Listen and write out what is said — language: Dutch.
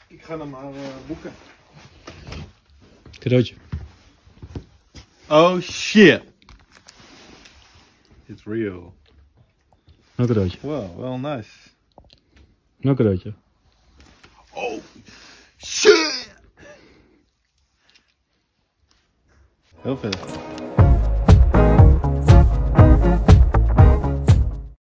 Ik ga hem maar boeken. Cadeautje. Oh shit. It's real. Nog cadeautje. Wow, wel nice. Nog cadeautje. Oh shit. Heel vet.